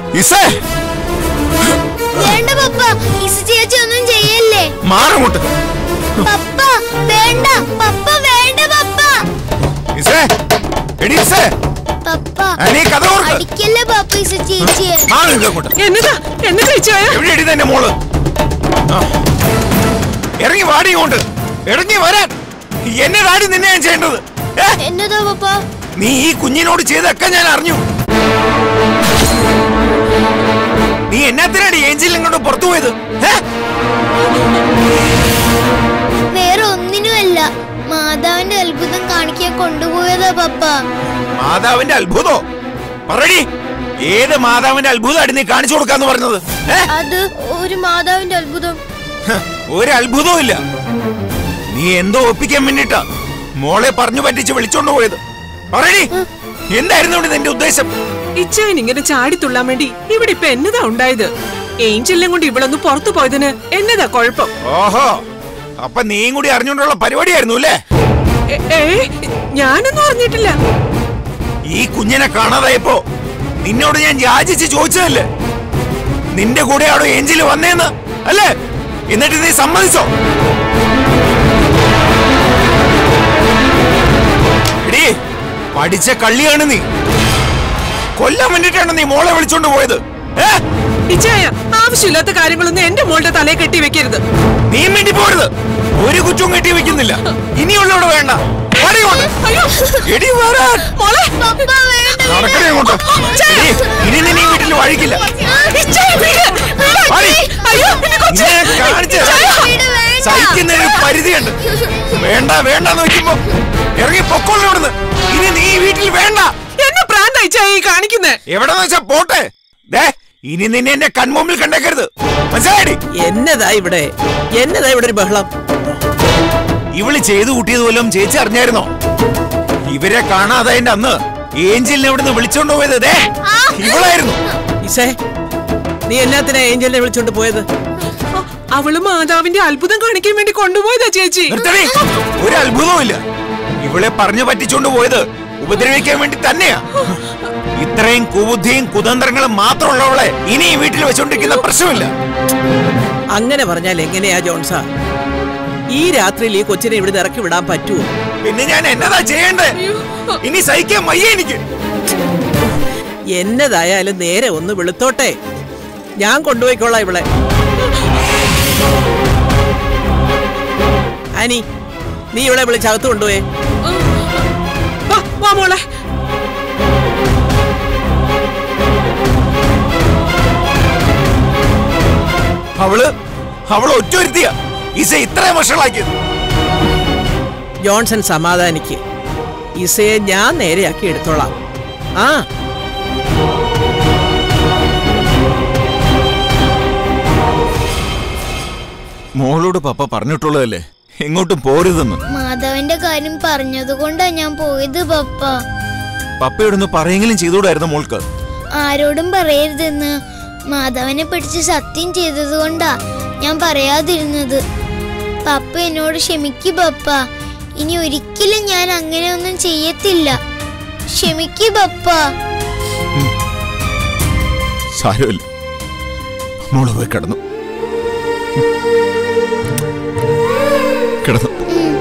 വേണ്ട പപ്പ, ഇസ ചേച്ചി ഒന്നും ചെയ്യല്ലേ. മാറങ്ങോട്ട്. പപ്പ വേണ്ട, പപ്പ വേണ്ട പപ്പ. പപ്പ അടിക്കല്ലേ പപ്പ ഇസ ചേച്ചിയെ. മോള് ഇറങ്ങി വാടി കൊണ്ട് ഇറങ്ങി വരാൻ. എന്നതാടി നിന്നെ ഞാൻ ചെയ്യേണ്ടത്? എന്നതാ പപ്പ? നീ ഈ കുഞ്ഞിനോട് ചെയ്തൊക്കെ ഞാൻ അറിഞ്ഞു. നീ എന്നാത്തിനാണ് ഏഞ്ചലിനെ കൊണ്ട് പുറത്തു പോയത്? വേറെ ഒന്നിനുമല്ല, മാതാവിന്റെ അത്ഭുതം കാണിക്കാൻ കൊണ്ടുപോയതാ പപ്പ. മാതാവിന്റെ അത്ഭുതോ? പറടി, ഏത് മാതാവിന്റെ അത്ഭുതമാണ് നീ കാണിച്ചു കൊടുക്കാന്ന് പറഞ്ഞത്? അത് ഒരു മാതാവിന്റെ അത്ഭുതം. ഒരു അത്ഭുതവും ഇല്ല. നീ എന്തോ ഒപ്പിക്കാൻ വേണ്ടിട്ടാ മോളെ പറഞ്ഞു പറ്റിച്ച് വിളിച്ചോണ്ട് പോയത്. പറടി, എന്തായിരുന്നു ഇവിടെ നിന്റെ ഉദ്ദേശം? ഇച്ചായൻ ഇങ്ങനെ ചാടിത്തുള്ളാൻ വേണ്ടി ഇവിടെ ഇപ്പൊ എന്നതാ ഉണ്ടായത്? ഏഞ്ചലിനെ കൊണ്ട് ഇവളൊന്ന് പുറത്തു പോയതിന് എന്നതാ കുഴപ്പം? ഓഹോ, അപ്പൊ നീയും കൂടി അറിഞ്ഞോണ്ടുള്ള പരിപാടിയായിരുന്നു അല്ലേ? ഞാനൊന്നും അറിഞ്ഞിട്ടില്ല. ഈ കുഞ്ഞിനെ കാണാതായപ്പോ നിന്നോട് ഞാൻ യാചിച്ച് ചോദിച്ചതല്ലേ നിന്റെ കൂടെയാണോ ഏഞ്ചല് വന്നേന്ന്, അല്ലേ? എന്നിട്ട് നീ സമ്മതിച്ചോ? എടീ, പഠിച്ച കള്ളിയാണ് നീ. കൊല്ലാൻ വേണ്ടിട്ടാണ് നീ മോളെ വിളിച്ചോണ്ട് പോയത്. ഇച്ചായ, ആവശ്യമില്ലാത്ത കാര്യങ്ങളൊന്നും എന്റെ മോളുടെ തലയെ കെട്ടി വെക്കരുത്. നീ വേണ്ടി പോരുത്. ഒരു കുറ്റവും കെട്ടി വെക്കുന്നില്ല. ഇനിയുള്ളവിടെ വേണ്ട. ഇനി നിന്നെ വീട്ടിൽ വഴിക്കില്ല. സഹിക്കുന്ന ഒരു പരിധിയുണ്ട്. വേണ്ട വേണ്ടെന്ന് വെക്കുമ്പോ ഇറങ്ങി പൊക്കോളൂ ഇവിടുന്ന്. ഇനി നീ വീട്ടിൽ വേണ്ട. എന്നെ പ്രാന്തായി കാണിക്കുന്നേ. എവിടെന്ന് വെച്ചാ പോട്ടെ. ഇനി നിന്നെ എന്റെ കൺമുമ്പിൽ കണ്ടേക്കരുത്, മനസ്സിലായി? എന്നതാ ഇവിടെ ഒരു ബഹളം? ഇവള് ചെയ്തു കൂട്ടിയത് പോലും ചേച്ചി അറിഞ്ഞായിരുന്നോ? ഇവരെ കാണാതായതിന്റെ അന്ന് ഏഞ്ചലിനെ ഇവിടുന്ന് വിളിച്ചോണ്ട് പോയത് ഇവളായിരുന്നു. നീ എന്നാത്തിനാ ഏഞ്ചലിനെ വിളിച്ചോണ്ട് പോയത്? അവള് മാതാവിന്റെ അത്ഭുതം കാണിക്കാൻ വേണ്ടി കൊണ്ടുപോയതാ ചേച്ചി. ഒരു അത്ഭുതവും ഇല്ല. ഇവളെ പറഞ്ഞു പറ്റിച്ചോണ്ട് പോയത് ഉപദ്രവിക്കാൻ വേണ്ടി തന്നെയാ. ഇത്രയും കുബുദ്ധിയും കുതന്ത്രങ്ങളും മാത്രമുള്ളവളെ ഇനി ഈ വീട്ടിൽ വെച്ചോണ്ടിരിക്കുന്ന പ്രശ്നമില്ല. അങ്ങനെ പറഞ്ഞാൽ എങ്ങനെയാ ജോൺസാ? ഈ രാത്രിയിൽ ഈ കൊച്ചിനെ ഇവിടെ ഇറക്കി വിടാൻ പറ്റുമോ? പിന്നെ ഞാൻ എന്നതാ ചെയ്യണ്ടേ? ഇനി സഹിക്കാൻ വയ്യ എനിക്ക്. എന്നതായാലും നേരെ ഒന്ന് വെളുത്തോട്ടെ. ഞാൻ കൊണ്ടുപോയിക്കോളാം ഇവളെ. ആനി, നീ ഇവളെ വിളിച്ചകത്ത് കൊണ്ടുപോയേ. മോളെ, അവള് ഒറ്റൊരുത്തിയാ ഇസ ഇത്രയും വഷളാക്കിയത്. ജോൺസൺ, സമാധാനിക്ക്. ഇസയെ ഞാൻ നേരെയാക്കി എടുത്തോളാം. മോളോട് പപ്പ പറഞ്ഞിട്ടുള്ളതല്ലേ എങ്ങോട്ടും പോരുതെന്ന്. മാധവന്റെ കാര്യം പറഞ്ഞതുകൊണ്ടാ ഞാൻ പോയത് പപ്പ. പപ്പയോടൊന്ന് പറയെങ്കിലും ചെയ്തോടായിരുന്നു മോൾക്ക്. ആരോടും പറയരുതെന്ന് മാധവനെ പിടിച്ച് സത്യം ചെയ്തതുകൊണ്ടാ ഞാൻ പറയാതിരുന്നത്. പപ്പ എന്നോട് ക്ഷമിക്ക് പപ്പ. ഇനി ഒരിക്കലും ഞാൻ അങ്ങനെ ഒന്നും ചെയ്യത്തില്ല. ക്ഷമിക്ക് പപ്പ. സാരമില്ല, മോള് പോയി കിടന്നു. കിടന്നു.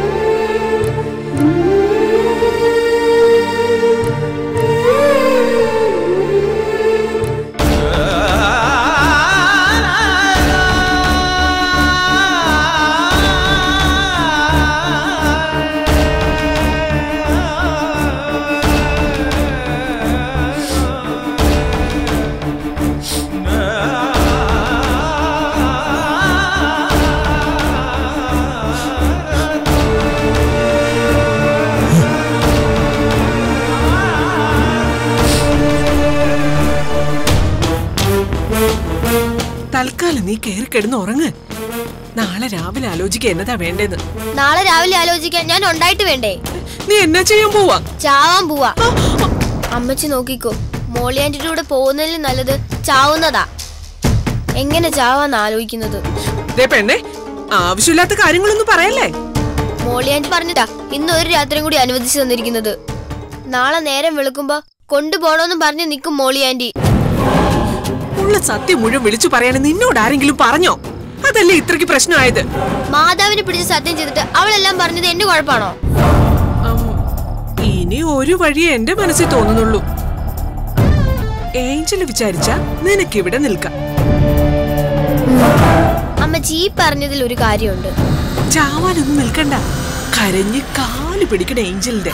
തൽക്കാലം നീ കയറി കിടന്ന് ഉറങ്ങ്. നാളെ രാവിലെ ആലോചിക്കാൻ എന്നതാ വേണ്ടേന്ന്. നാളെ രാവിലെ ആലോചിക്കാൻ ഞാൻ ഉണ്ടായിട്ട് വേണ്ടേ? നീ എന്നാ ചെയ്യാൻ പോവാ? ചാവാൻ പോവാ. അമ്മച്ചി നോക്കിക്കോ, മോളിയാന്റെ കൂടെ പോകുന്നതിൽ നല്ലത് ചാവുന്നതാ. എങ്ങനെ ചാവാന്ന് ആലോചിക്കുന്നത്? പെണ്ണെ, ആവശ്യമില്ലാത്ത കാര്യങ്ങളൊന്നും പറയല്ലേ. മോളിയാന്റി പറഞ്ഞതാ ഇന്ന് ഒരു രാത്രിയും കൂടി അനുവദിച്ചു തന്നിരിക്കുന്നത്. നാളെ നേരം വെളുക്കുമ്പോ കൊണ്ടുപോണോന്നും പറഞ്ഞ് നിക്കും മോളിയാന്റി. ഉള്ള സത്യം മുഴുവൻ വിളിച്ചു പറയാൻ നിന്നോട് ആരെങ്കിലും പറഞ്ഞോ? അതല്ലേ ഇത്രയ്ക്ക് പ്രശ്നമായത്? മാതാവിനെ പിടിച്ച് സത്യം ചെയ്തിട്ട് അവളെല്ലാം പറഞ്ഞത് എന്റെ കുഴപ്പമാണോ? ഇനി ഒരു വഴിയേ എന്റെ മനസ്സിൽ തോന്നുന്നുള്ളൂ. ഏഞ്ചൽ വിചാരിച്ച നിനക്കിവിടെ നിൽക്കാം. അമ്മച്ചി ഈ പറഞ്ഞതിൽ ഒരു കാര്യമുണ്ട്. ചാവാനൊന്നും നിൽക്കണ്ട. കരഞ്ഞ് കാല് പിടിക്കണ ഏഞ്ചലിന്റെ.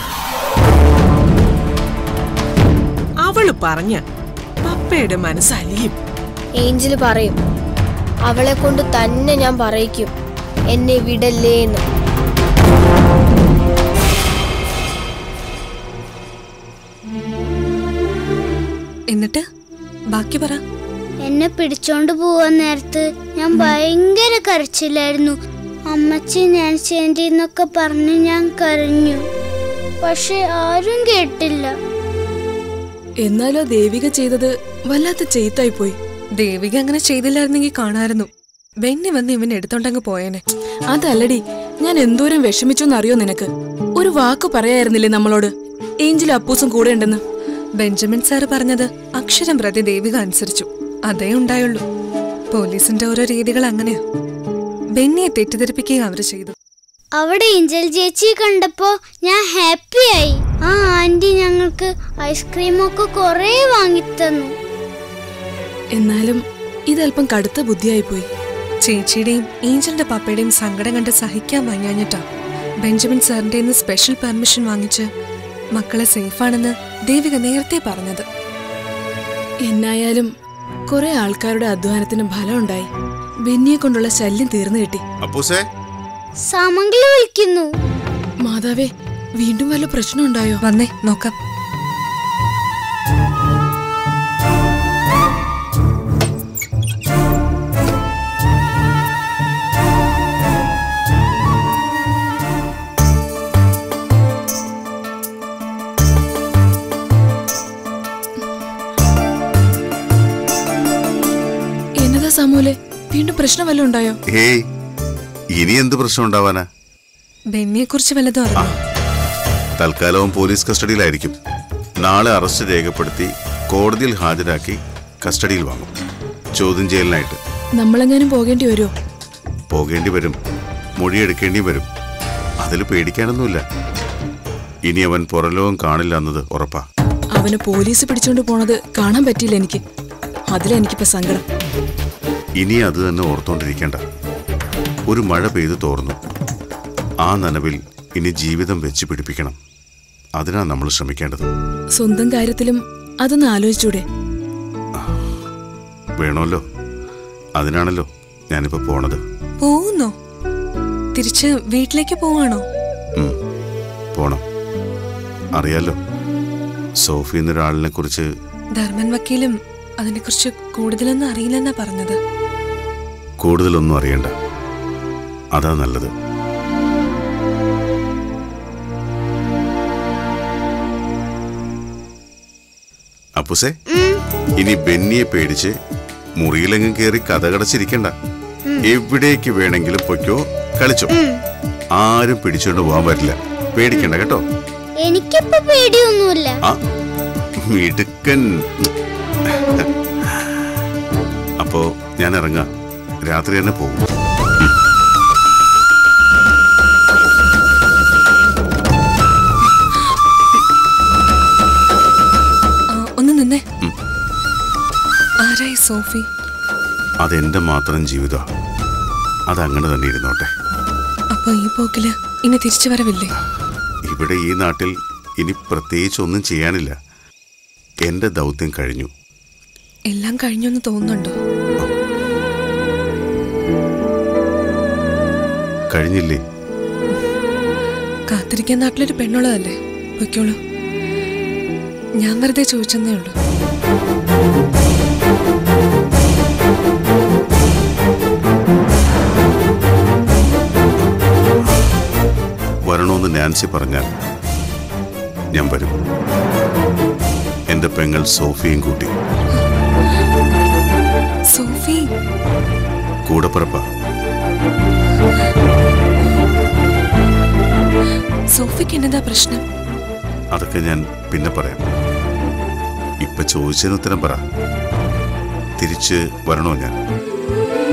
അവള് പറഞ്ഞ പപ്പയുടെ മനസ്സലിയും. ഏഞ്ചല് പറയും, അവളെ കൊണ്ട് തന്നെ ഞാൻ പറയിക്കും എന്നെ വിടല്ലേന്ന്. എന്നിട്ട് ബാക്കി പറ. എന്നെ പിടിച്ചോണ്ട് പോവാൻ നേരത്ത് ഞാൻ ഭയങ്കര കരച്ചിലായിരുന്നു. അമ്മച്ചി ഞാൻ ചെയ്തെന്നൊക്കെ പറഞ്ഞ് ഞാൻ കരഞ്ഞു. പക്ഷെ ആരും കേട്ടില്ല. എന്നാലോ ദേവിക ചെയ്തത് വല്ലാത്ത ചെയ്ത്തായി പോയി. ദേവിക അങ്ങനെ ചെയ്തില്ലായിരുന്നെങ്കിൽ കാണായിരുന്നു. ബെന്നി വന്ന് ഇവൻ എടുത്തോണ്ടങ്ങ് പോയേനെ. അതല്ലടി, ഞാൻ എന്തോരം വിഷമിച്ചോന്നറിയോ നിനക്ക്? ഒരു വാക്ക് പറയായിരുന്നില്ലേ നമ്മളോട് ഏഞ്ചലും അപ്പൂസും കൂടെ ഉണ്ടെന്ന്? ബെഞ്ചമിൻ സാറ് പറഞ്ഞത് അക്ഷരം പ്രതി ദേവിക അനുസരിച്ചു. അതേ ഉണ്ടായുള്ളൂ. പോലീസിന്റെ ഓരോ രീതികൾ അങ്ങനെയാ. ബെന്നിയെ തെറ്റിദ്ധരിപ്പിക്കുക അവര് ചെയ്തു. അവിടെ ഏഞ്ചൽ ചേച്ചിയെ കണ്ടപ്പോ ഞാൻ ഹാപ്പിയായി. ആ ആന്റി ഞങ്ങൾക്ക് ഐസ്ക്രീമൊക്കെ കൊറേ വാങ്ങിത്തന്നു. എന്നാലും ഇതല്പം കടുത്ത ബുദ്ധിയായി പോയി. ചേച്ചിയുടെയും ഏഞ്ചലിന്റെ പപ്പയുടെയും സങ്കടം കണ്ട് സഹിക്കാൻ വയ്യാഞ്ഞിട്ടാ ബെഞ്ചമിൻ സാറിന്റെ സ്പെഷ്യൽ പെർമിഷൻ വാങ്ങിച്ച് മക്കളെ സേഫാണെന്ന് ദേവിക നേരത്തെ പറഞ്ഞത്. എന്നായാലും കുറെ ആൾക്കാരുടെ അധ്വാനത്തിന് ഫലം ഉണ്ടായി. ബെന്നിയെ കൊണ്ടുള്ള ശല്യം തീർന്നു കിട്ടി. സാമംഗലി വിളിക്കുന്നു. മാതാവേ, വീണ്ടും വല്ല പ്രശ്നം ഉണ്ടായോ? വന്നേ നോക്കാം. എന്നതാ സാമൂലെ, വീണ്ടും പ്രശ്നം വല്ലതും ഉണ്ടായോ? ഇനി എന്ത് പ്രശ്നം ഉണ്ടാവാനാ? ബെന്നിയെ കുറിച്ച് വല്ലതും അറിഞ്ഞോ? തൽക്കാലവും പോലീസ് കസ്റ്റഡിയിലായിരിക്കും. നാളെ അറസ്റ്റ് രേഖപ്പെടുത്തി കോടതിയിൽ ഹാജരാക്കി കസ്റ്റഡിയിൽ വാങ്ങും, ചോദ്യം ചെയ്യലിനായിട്ട്. നമ്മളെങ്ങാനും പോകേണ്ടി വരുമോ? പോകേണ്ടി വരും, മൊഴിയെടുക്കേണ്ടി വരും. അതിൽ പേടിക്കാനൊന്നുമില്ല. ഇനി അവൻ പുറലോകം കാണില്ല എന്നത് ഉറപ്പാ. അവന് പോലീസ് പിടിച്ചോണ്ട് പോണത് കാണാൻ പറ്റിയില്ല എനിക്ക്. അതിലെനിക്കിപ്പോ സങ്കടം. ഇനി അത് തന്നെ ഓർത്തോണ്ടിരിക്കേണ്ട. ഒരു മഴ പെയ്തു തോർന്നു. ആ നനവിൽ ഇനി ജീവിതം വെച്ച് പിടിപ്പിക്കണം. അതിനാ നമ്മൾ ശ്രമിക്കേണ്ടത്. സ്വന്തം കാര്യത്തിലും അതൊന്ന് ആലോചിച്ചൂടെ? വേണമല്ലോ. അതിനാണല്ലോ ഞാനിപ്പോ പോണത്. പോകുന്നോ? തിരിച്ച് വീട്ടിലേക്ക് പോവാണോ? പോണം. അറിയാലോ, സോഫി എന്നൊരാളിനെ കുറിച്ച്. ധർമ്മൻ വക്കീലും അതിനെ കുറിച്ച് കൂടുതലൊന്നും അറിയില്ലെന്നാ പറഞ്ഞത്. കൂടുതലൊന്നും അറിയണ്ട, അതാ നല്ലത്. അപ്പുസേ, ഇനി ബെന്നിയെ പേടിച്ച് മുറിയിലെങ്ങും കയറി കഥകടച്ചിരിക്കണ്ട. എവിടേക്ക് വേണമെങ്കിലും പൊയ്ക്കോ, കളിച്ചോ. ആരും പിടിച്ചോണ്ട് പോകാൻ പറ്റില്ല. പേടിക്കണ്ട കേട്ടോ. എനിക്കിപ്പോ പേടിയൊന്നുമില്ല. മിടുക്കൻ. അപ്പോ ഞാൻ ഇറങ്ങാം. രാത്രി തന്നെ പോകും. ഒന്ന് നിന്നേ. ആരായി സോഫി? അതെന്റെ മാത്രം ജീവിതം. അതങ്ങനെ തന്നെ ഇരുന്നോട്ടെ. അപ്പൊ ഈ പോക്കില് ഇനി തിരിച്ചു വരവില്ലേ? ഇവിടെ ഈ നാട്ടിൽ ഇനി പ്രത്യേകിച്ച് ഒന്നും ചെയ്യാനില്ല. എന്റെ ദൗത്യം കഴിഞ്ഞു. എല്ലാം കഴിഞ്ഞൊന്ന് തോന്നുന്നുണ്ടോ? കഴിഞ്ഞില്ലേ? കാത്തിരിക്കാൻ നാട്ടിലൊരു പെണ്ണുള്ളതല്ലേ, പൊയ്ക്കോളൂ. ഞാൻ വെറുതെ ചോദിച്ചെന്നേ ഉള്ളൂ. വരണോന്ന് നാൻസി പറഞ്ഞാൽ ഞാൻ വരും. എന്റെ പെങ്ങൾ സോഫിയും കൂട്ടി. സോഫി കൂടപ്പുറപ്പാ. സോഫിക്ക് എന്നതാ പ്രശ്നം? അതൊക്കെ ഞാൻ പിന്നെ പറയാം. ഇപ്പൊ ചോദിച്ചതിന് ഉത്തരം പറ. തിരിച്ചു തിരിച്ച് വരണോ ഞാൻ?